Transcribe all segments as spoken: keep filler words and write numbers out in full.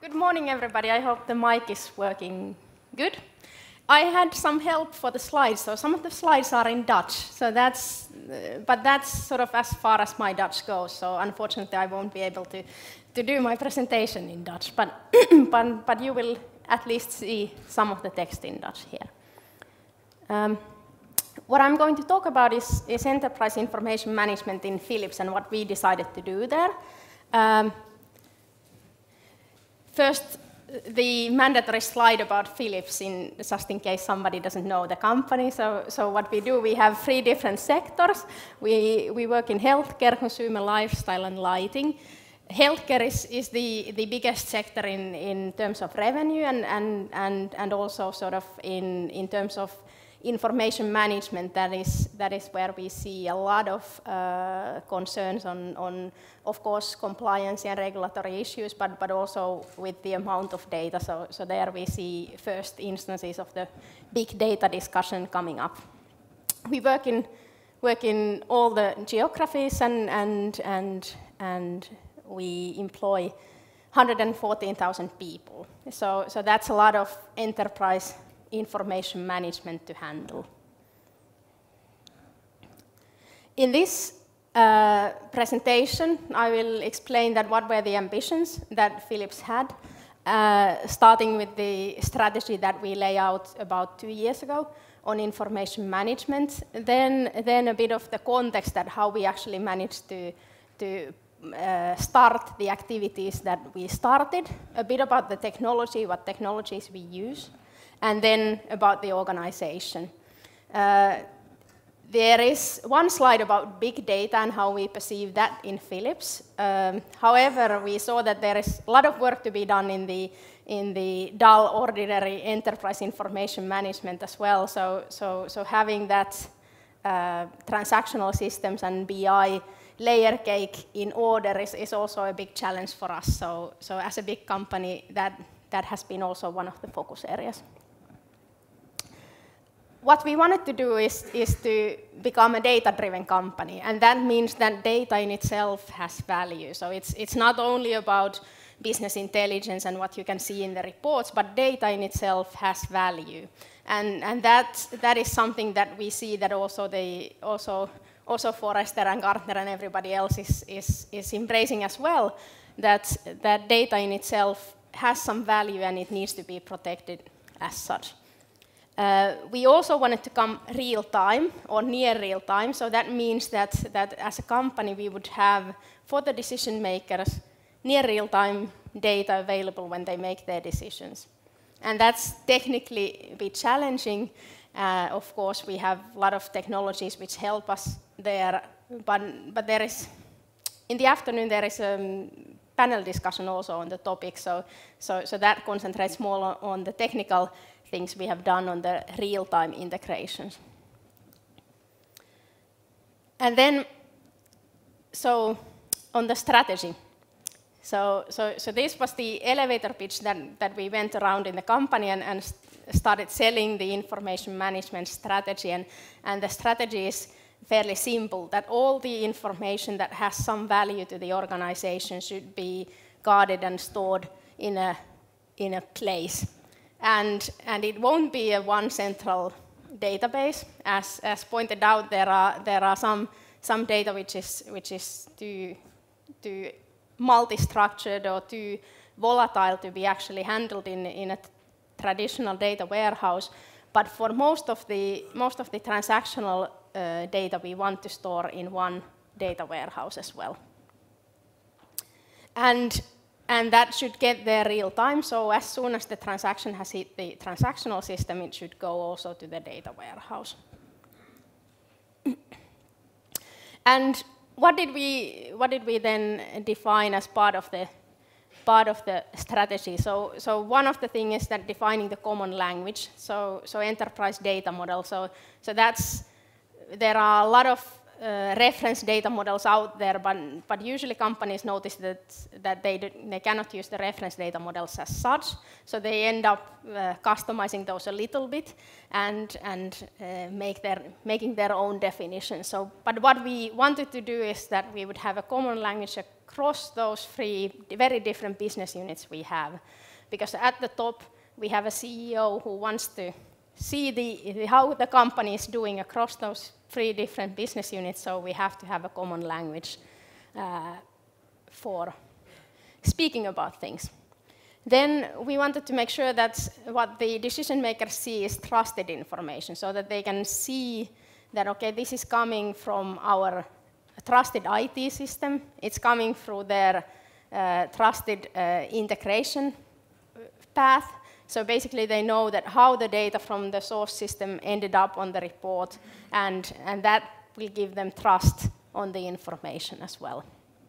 Good morning, everybody. I hope the mic is working good. I had some help for the slides, so some of the slides are in Dutch. So that's, uh, but that's sort of as far as my Dutch goes. So unfortunately, I won't be able to, to do my presentation in Dutch. But, but, but you will at least see some of the text in Dutch here. Um, what I'm going to talk about is, is enterprise information management in Philips and what we decided to do there. Um, First, the mandatory slide about Philips, in, just in case somebody doesn't know the company. So, so what we do, we have three different sectors. We, we work in healthcare, consumer lifestyle, and lighting. Healthcare is, is the, the biggest sector in, in terms of revenue and, and, and, and also sort of in, in terms of information management. That is, that is where we see a lot of uh, concerns on, on, of course, compliance and regulatory issues, but, but also with the amount of data. So, so there we see first instances of the big data discussion coming up. We work in, work in all the geographies and, and, and, and we employ one hundred fourteen thousand people. So, so that's a lot of enterprise information management to handle. In this uh, presentation, I will explain that what were the ambitions that Philips had, uh, starting with the strategy that we lay out about two years ago on information management, then, then a bit of the context that how we actually managed to, to uh, start the activities that we started, a bit about the technology, what technologies we use, and then about the organization. Uh, there is one slide about big data and how we perceive that in Philips. Um, however, we saw that there is a lot of work to be done in the, in the dull, ordinary enterprise information management as well. So, so, so having that uh, transactional systems and B I layer cake in order is, is also a big challenge for us. So, so as a big company, that, that has been also one of the focus areas. What we wanted to do is, is to become a data-driven company, and that means that data in itself has value. So it's, it's not only about business intelligence and what you can see in the reports, but data in itself has value. And, and that, that is something that we see that also, the, also, also Forrester and Gartner and everybody else is, is, is embracing as well, that, that data in itself has some value and it needs to be protected as such. Uh, we also wanted to come real time or near real time, so that means that, that as a company we would have for the decision makers near real time data available when they make their decisions. And that's technically a bit challenging. Uh, of course, we have a lot of technologies which help us there, but, but there is, in the afternoon there is a panel discussion also on the topic, so, so, so that concentrates more on, on the technical things we have done on the real-time integrations. And then, so on the strategy. So, so, so this was the elevator pitch that, that we went around in the company and, and started selling the information management strategy. And, and the strategy is fairly simple, that all the information that has some value to the organization should be guarded and stored in a, in a place. And, and it won't be a one central database. As, as pointed out, there are, there are some, some data which is, which is too, too multi-structured or too volatile to be actually handled in, in a traditional data warehouse. But for most of the, most of the transactional uh, data, we want to store in one data warehouse as well. And And that should get there real time, so as soon as the transaction has hit the transactional system, it should go also to the data warehouse. And what did we, what did we then define as part of the, part of the strategy? So, so one of the things is that defining the common language, so, so enterprise data model. So, so that's, there are a lot of Uh, reference data models out there, but, but usually companies notice that, that they, do, they cannot use the reference data models as such, so they end up uh, customizing those a little bit and, and uh, make their, making their own definition. So, but what we wanted to do is that we would have a common language, a across those three very different business units we have. Because at the top, we have a C E O who wants to see the, how the company is doing across those three different business units, so we have to have a common language uh, for speaking about things. Then we wanted to make sure that what the decision makers see is trusted information, so that they can see that, okay, this is coming from our trusted I T system, it's coming through their uh, trusted uh, integration path. So basically they know that how the data from the source system ended up on the report, and, and that will give them trust on the information as well.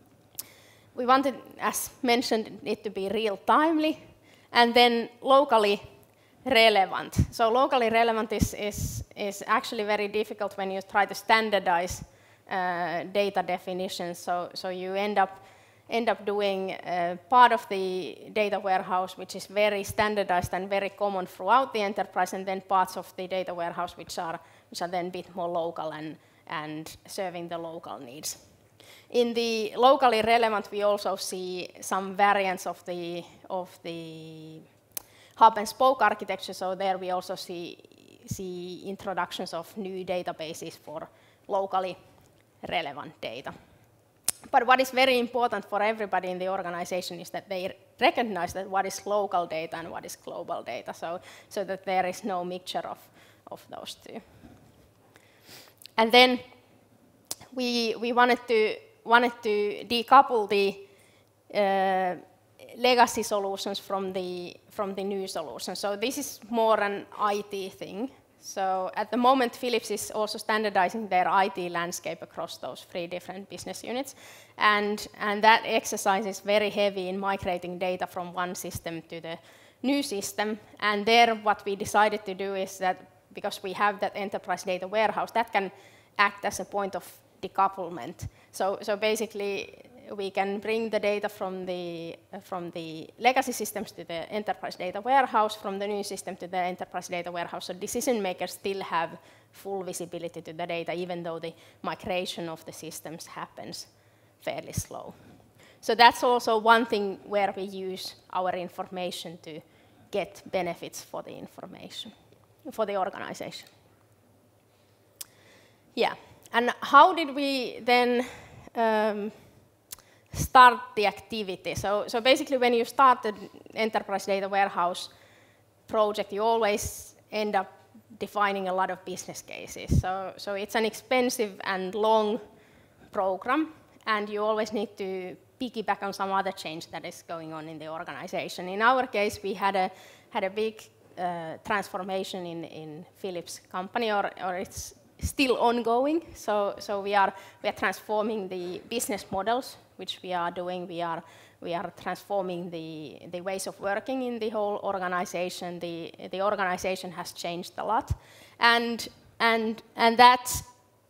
We wanted, as mentioned, it to be real-timely, and then locally relevant. So locally relevant is, is, is actually very difficult when you try to standardize uh, data definitions. So, so you end up, end up doing uh, part of the data warehouse which is very standardized and very common throughout the enterprise, and then parts of the data warehouse which are, which are then a bit more local and, and serving the local needs. In the locally relevant, we also see some variants of the, of the hub and spoke architecture, so there we also see, see introductions of new databases for locally relevant data. But what is very important for everybody in the organization is that they recognize that what is local data and what is global data, so, so that there is no mixture of, of those two. And then we, we wanted to wanted to decouple the uh, legacy solutions from the, from the new solutions. So this is more an I T thing. So at the moment, Philips is also standardizing their I T landscape across those three different business units. And, and that exercise is very heavy in migrating data from one system to the new system. And there, what we decided to do is that, because we have that enterprise data warehouse, that can act as a point of decouplement. So, so basically, we can bring the data from the, uh, from the legacy systems to the enterprise data warehouse, from the new system to the enterprise data warehouse. So decision makers still have full visibility to the data, even though the migration of the systems happens fairly slow. So that's also one thing where we use our information to get benefits for the information, for the organization. Yeah. And how did we then um, start the activity? So, so basically, when you start the enterprise data warehouse project, you always end up defining a lot of business cases. So, so it's an expensive and long program, and you always need to piggyback on some other change that is going on in the organization. In our case, we had a, had a big uh, transformation in, in Philips company, or, or it's still ongoing. So, so we are we are transforming the business models, which we are doing. We are we are transforming the the ways of working in the whole organization. The the organization has changed a lot, and and and that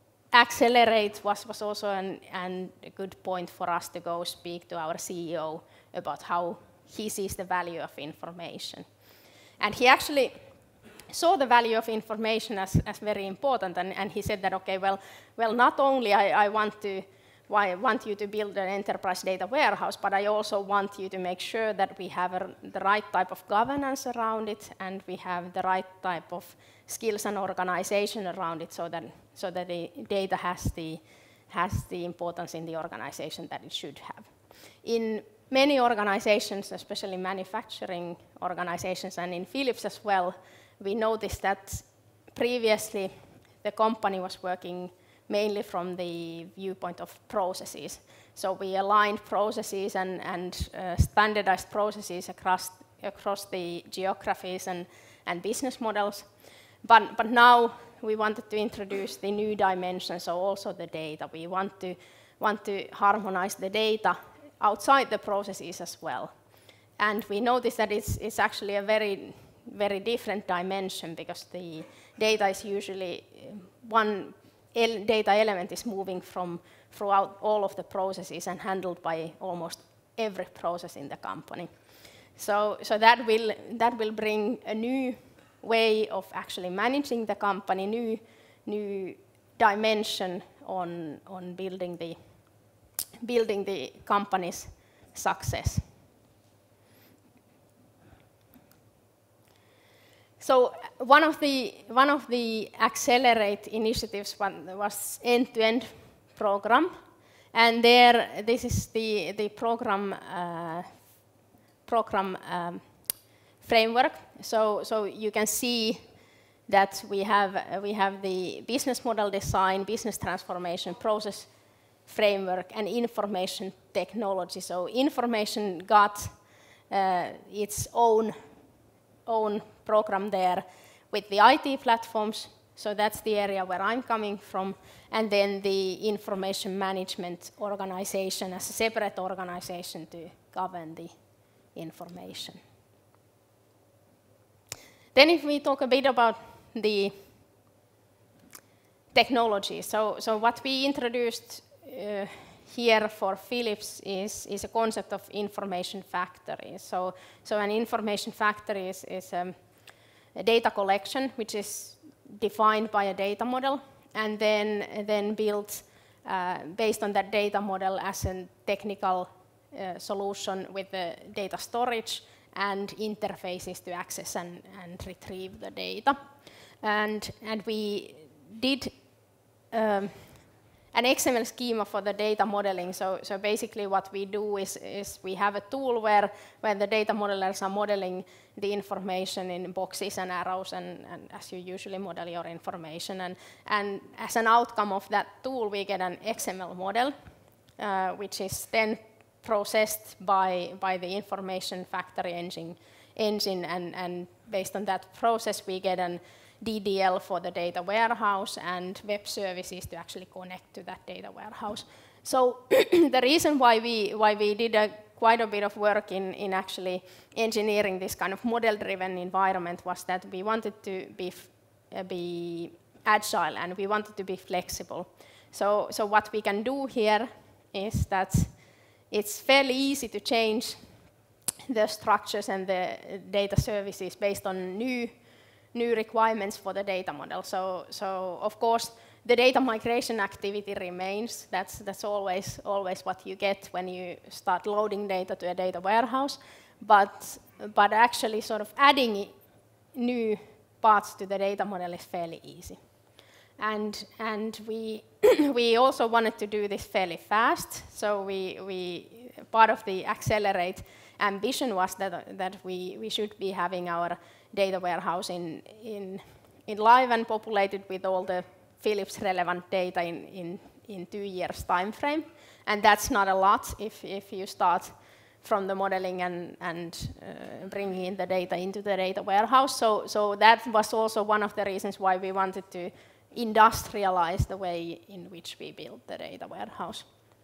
accelerate was was also an, an a good point for us to go speak to our C E O about how he sees the value of information, and he actually saw the value of information as, as very important, and, and he said that, okay, well, well, not only I, I want to, I want you to build an enterprise data warehouse, but I also want you to make sure that we have a, the right type of governance around it, and we have the right type of skills and organization around it, so that so that the data has the has the importance in the organization that it should have. In many organizations, especially manufacturing organizations, and in Philips as well, we noticed that previously the company was working mainly from the viewpoint of processes. So we aligned processes and, and uh, standardized processes across, across the geographies and, and business models. But, but now we wanted to introduce the new dimension, so also the data. We want to, want to harmonize the data outside the processes as well. And we noticed that it's, it's actually a very very different dimension, because the data is usually one el data element is moving from throughout all of the processes and handled by almost every process in the company. So, so that will that will bring a new way of actually managing the company, new new dimension on on building the building the company's success. So one of the one of the Accelerate initiatives was end-to-end program, and there this is the the program uh, program um, framework. So so you can see that we have uh, we have the business model design, business transformation, process framework, and information technology. So information got uh, its own own program there with the I T platforms. So that's the area where I'm coming from. And then the information management organization as a separate organization to govern the information. Then if we talk a bit about the technology. So, so what we introduced uh, here for Philips is, is a concept of information factory. So, so an information factory is, is um, a data collection, which is defined by a data model, and then, then built uh, based on that data model as a technical uh, solution with the data storage and interfaces to access and, and retrieve the data. And, and we did um, an X M L schema for the data modeling. So, so basically what we do is, is we have a tool where, where the data modelers are modeling the information in boxes and arrows, and, and as you usually model your information. And, and as an outcome of that tool, we get an X M L model, uh, which is then processed by, by the information factory engine, engine and, and based on that process, we get an D D L for the data warehouse and web services to actually connect to that data warehouse. So the reason why we, why we did a, quite a bit of work in, in actually engineering this kind of model-driven environment was that we wanted to be, uh, be agile and we wanted to be flexible. So, so what we can do here is that it's fairly easy to change the structures and the data services based on new new requirements for the data model. So, so of course, the data migration activity remains. That's, that's always, always what you get when you start loading data to a data warehouse. But, but actually sort of adding new parts to the data model is fairly easy. And, and we, we also wanted to do this fairly fast. So we, we, part of the Accelerate ambition was that, that we, we should be having our data warehouse in, in, in live and populated with all the Philips relevant data in, in, in two years time frame. And that's not a lot if, if you start from the modeling and, and uh, bringing in the data into the data warehouse. So, so that was also one of the reasons why we wanted to industrialize the way in which we built the data warehouse.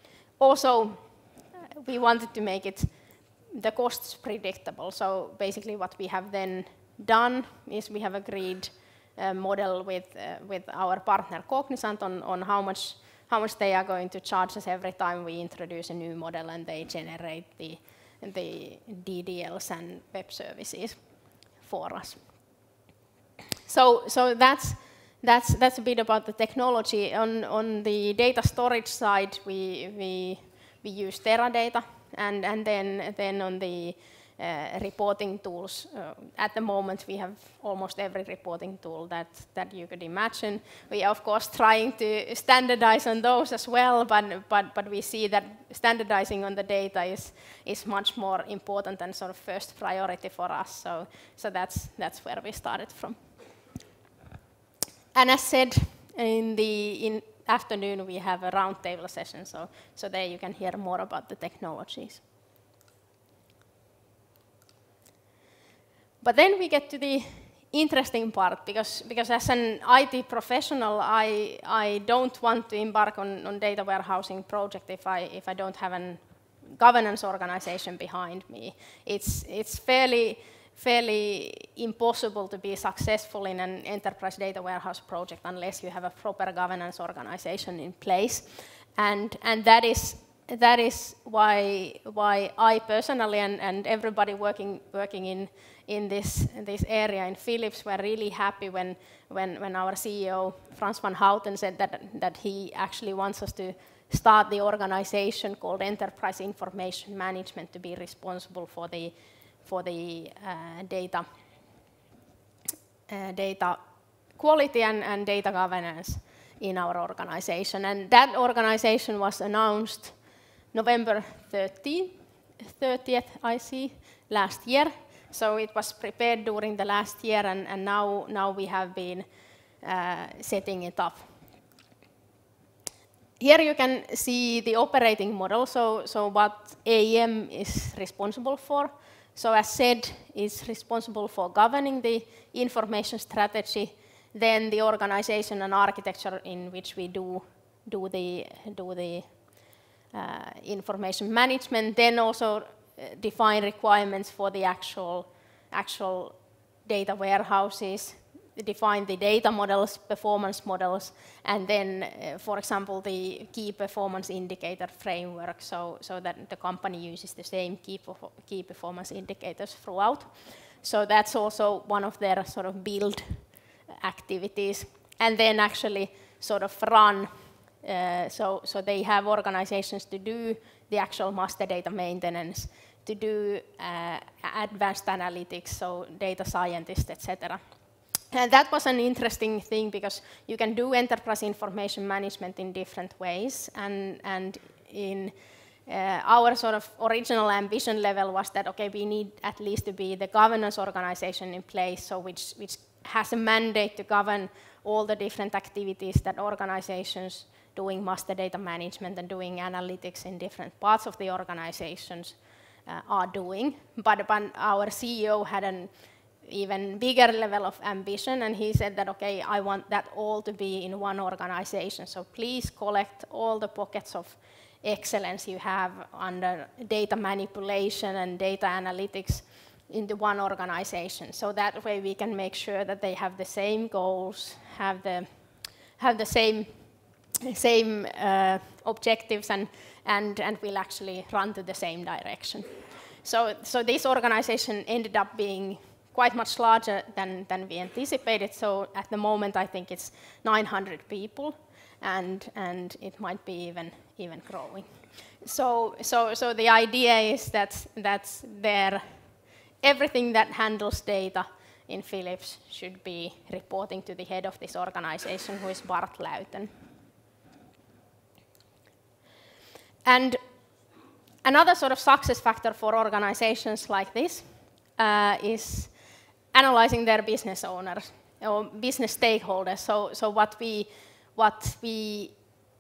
Also, we wanted to make it the costs predictable. So basically what we have then done is we have agreed a model with, uh, with our partner Cognizant on, on how much, how much they are going to charge us every time we introduce a new model and they generate the, the D D Ls and web services for us. So, so that's, that's, that's a bit about the technology. On, on the data storage side, we, we, we use Teradata, and, and then, then on the Uh, reporting tools. Uh, at the moment, we have almost every reporting tool that, that you could imagine. We are, of course, trying to standardize on those as well, but, but, but we see that standardizing on the data is, is much more important and sort of first priority for us. So, so that's, that's where we started from. And as said, in the in afternoon, we have a roundtable session, so, so there you can hear more about the technologies. But then we get to the interesting part, because, because as an I T professional, I, I don't want to embark on, on data warehousing project if I, if I don't have a governance organization behind me. It's, it's fairly, fairly impossible to be successful in an enterprise data warehouse project unless you have a proper governance organization in place. And, and that is that is why why I personally and, and everybody working working in in this this area in Philips were really happy when when when our C E O Frans van Houten said that that he actually wants us to start the organization called Enterprise Information Management to be responsible for the for the uh, data uh, data quality and, and data governance in our organization. And that organization was announced November thirtieth, I see, last year. So it was prepared during the last year, and, and now, now we have been uh, setting it up. Here you can see the operating model, so, so what A E M is responsible for. So as said, it's responsible for governing the information strategy, then the organization and architecture in which we do, do the, do the uh, information management, then also define requirements for the actual, actual data warehouses, define the data models, performance models, and then, uh, for example, the key performance indicator framework, so, so that the company uses the same key, key performance indicators throughout. So that's also one of their sort of build activities. And then actually sort of run, uh, so, so they have organizations to do the actual master data maintenance, to do uh, advanced analytics, so data scientists, et cetera. And that was an interesting thing because you can do enterprise information management in different ways. And, and in uh, our sort of original ambition level was that, okay, we need at least to be the governance organization in place, so which, which has a mandate to govern all the different activities that organizations doing master data management and doing analytics in different parts of the organizations uh, are doing. But, but our C E O had an even bigger level of ambition, and he said that, okay, I want that all to be in one organization, so please collect all the pockets of excellence you have under data manipulation and data analytics into one organization, so that way we can make sure that they have the same goals, have the, have the same, same uh, objectives, and, and, and will actually run to the same direction. So, so this organization ended up being quite much larger than, than we anticipated. So at the moment, I think it's nine hundred people, and, and it might be even, even growing. So, so, so the idea is that that's there, everything that handles data in Philips should be reporting to the head of this organization, who is Bart Luiten. And another sort of success factor for organizations like this uh, is analyzing their business owners or business stakeholders. So, so what we, what we,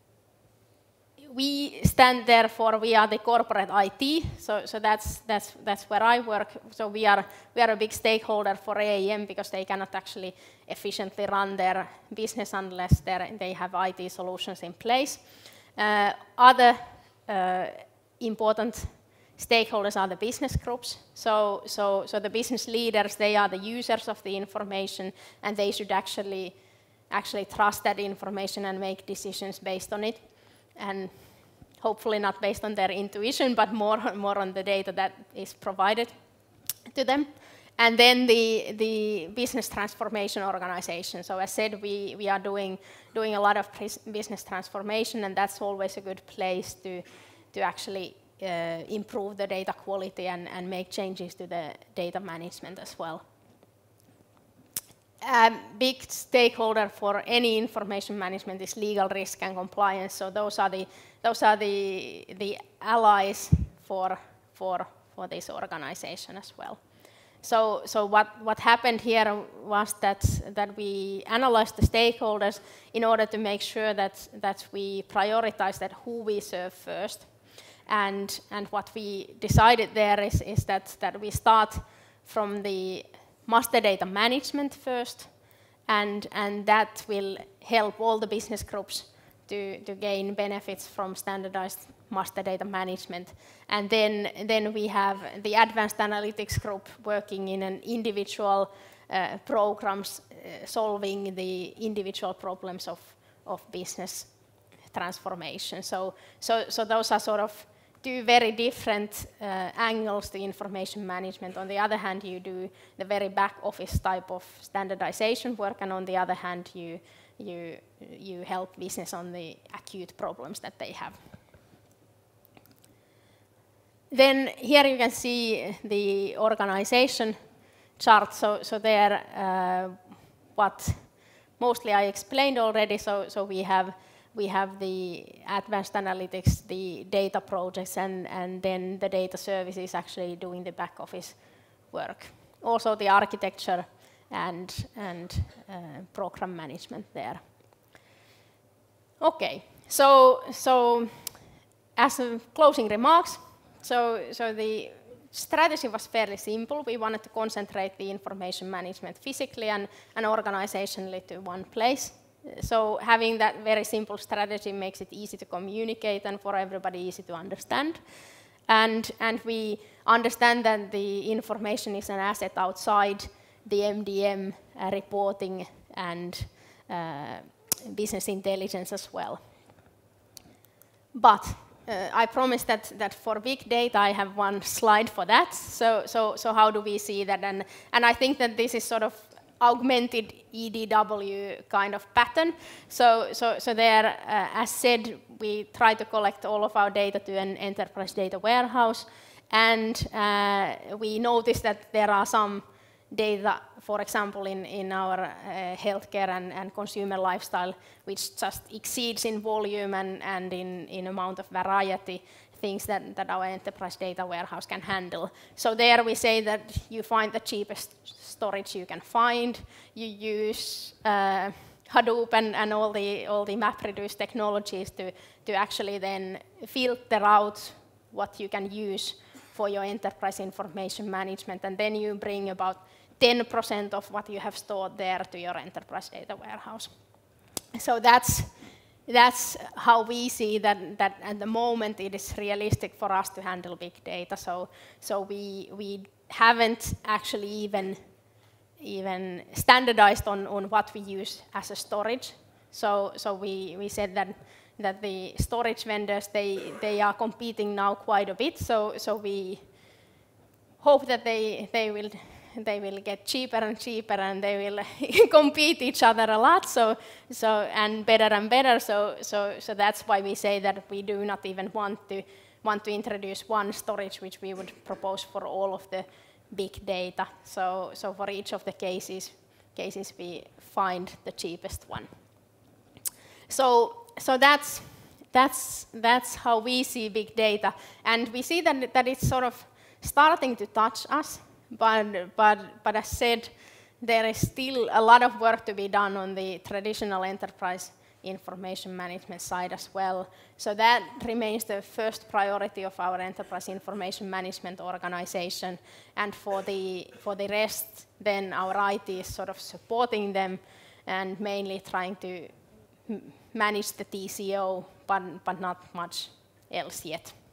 we stand there for, we are the corporate I T. So, so that's that's that's where I work. So we are we are a big stakeholder for A E M because they cannot actually efficiently run their business unless they have I T solutions in place. Uh, other uh, important stakeholders are the business groups. So, so, so the business leaders, they are the users of the information, and they should actually, actually trust that information and make decisions based on it. And hopefully not based on their intuition, but more, more on the data that is provided to them. And then the, the business transformation organization. So as said, we, we are doing, doing a lot of business transformation, and that's always a good place to, to actually Uh, improve the data quality and, and make changes to the data management as well. A big stakeholder for any information management is legal risk and compliance. So those are the those are the the allies for for for this organization as well. So so what what happened here was that that we analyzed the stakeholders in order to make sure that that we prioritize that who we serve first. And, and what we decided there is, is that, that we start from the master data management first, and, and that will help all the business groups to, to gain benefits from standardized master data management. And then, then we have the advanced analytics group working in an individual uh, programs, uh, solving the individual problems of, of business transformation. So, so, so those are sort of two very different uh, angles to information management. On the other hand, you do the very back office type of standardization work, and on the other hand, you, you, you help business on the acute problems that they have. Then here you can see the organization chart. So, so there, uh, what mostly I explained already. So, so we have we have the advanced analytics, the data projects, and and then the data services actually doing the back office work. Also the architecture and and uh, program management there. Okay. So so as a closing remarks. So, so the strategy was fairly simple. We wanted to concentrate the information management physically and, and organizationally to one place. So having that very simple strategy makes it easy to communicate and for everybody easy to understand. And, and we understand that the information is an asset outside the M D M uh, reporting and uh, business intelligence as well. But Uh, I promised that, that for big data I have one slide for that. So, so, so how do we see that? And, and I think that this is sort of augmented E D W kind of pattern. So, so, so there, uh, as said, we try to collect all of our data to an enterprise data warehouse. And uh, we notice that there are some data, for example, in, in our uh, healthcare and, and consumer lifestyle, which just exceeds in volume and, and in, in amount of variety, things that, that our enterprise data warehouse can handle. So there we say that you find the cheapest storage you can find, you use uh, Hadoop and, and all the, all the MapReduce technologies to, to actually then filter out what you can use for your enterprise information management, and then you bring about ten percent of what you have stored there to your enterprise data warehouse. So that's, that's how we see that, that at the moment it is realistic for us to handle big data. So, so we, we haven't actually even, even standardized on, on what we use as a storage. So, so we, we said that that the storage vendors, they, they are competing now quite a bit, so, so we hope that they, they, will, they will get cheaper and cheaper and they will compete each other a lot, so, so, and better and better, so, so, so that's why we say that we do not even want to, want to introduce one storage which we would propose for all of the big data. So, so for each of the cases, cases we find the cheapest one. So, So that's, that's, that's how we see big data. And we see that, that it's sort of starting to touch us, but, but, but as said, there is still a lot of work to be done on the traditional enterprise information management side as well. So that remains the first priority of our enterprise information management organization. And for the, for the rest, then our I T is sort of supporting them and mainly trying to manage the T C O, but, but not much else yet.